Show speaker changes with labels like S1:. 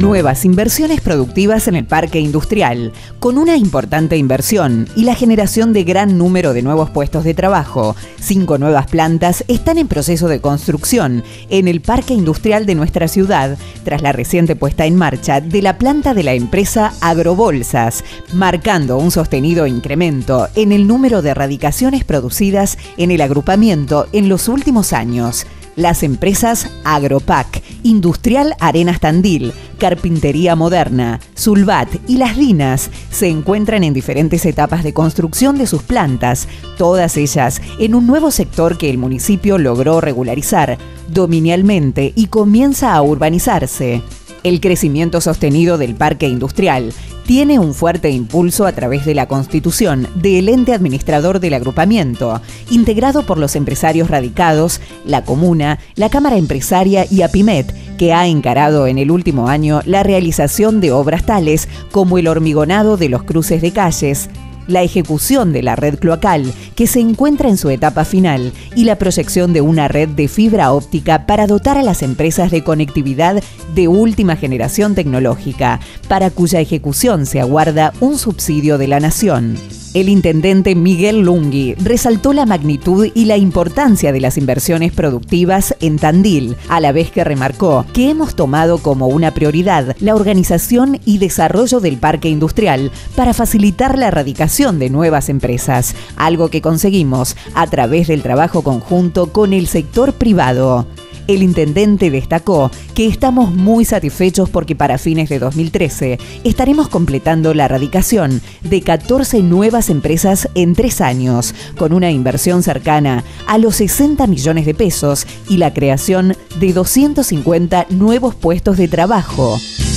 S1: Nuevas inversiones productivas en el parque industrial, con una importante inversión y la generación de gran número de nuevos puestos de trabajo. 5 nuevas plantas están en proceso de construcción en el parque industrial de nuestra ciudad, tras la reciente puesta en marcha de la planta de la empresa Agrobolsas, marcando un sostenido incremento en el número de erradicaciones producidas en el agrupamiento en los últimos años. Las empresas Agropac, Industrial Arenas Tandil, Carpintería Moderna, Sulbat y Las Dinas se encuentran en diferentes etapas de construcción de sus plantas, todas ellas en un nuevo sector que el municipio logró regularizar dominialmente y comienza a urbanizarse. El crecimiento sostenido del parque industrial tiene un fuerte impulso a través de la constitución del ente administrador del agrupamiento, integrado por los empresarios radicados, la comuna, la Cámara Empresaria y APIMET, que ha encarado en el último año la realización de obras tales como el hormigonado de los cruces de calles, la ejecución de la red cloacal, que se encuentra en su etapa final, y la proyección de una red de fibra óptica para dotar a las empresas de conectividad de última generación tecnológica, para cuya ejecución se aguarda un subsidio de la Nación. El intendente Miguel Lungui resaltó la magnitud y la importancia de las inversiones productivas en Tandil, a la vez que remarcó que hemos tomado como una prioridad la organización y desarrollo del parque industrial para facilitar la erradicación de nuevas empresas, algo que conseguimos a través del trabajo conjunto con el sector privado. El intendente destacó que estamos muy satisfechos porque para fines de 2013 estaremos completando la erradicación de 14 nuevas empresas en 3 años, con una inversión cercana a los 60 millones de pesos y la creación de 250 nuevos puestos de trabajo.